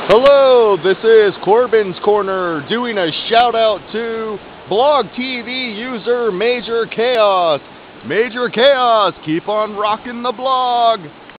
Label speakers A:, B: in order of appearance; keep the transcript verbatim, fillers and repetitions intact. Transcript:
A: Hello, this is Corbin's Corner doing a shout out to Blog T V user Major Chaos. Major Chaos, keep on rocking the blog.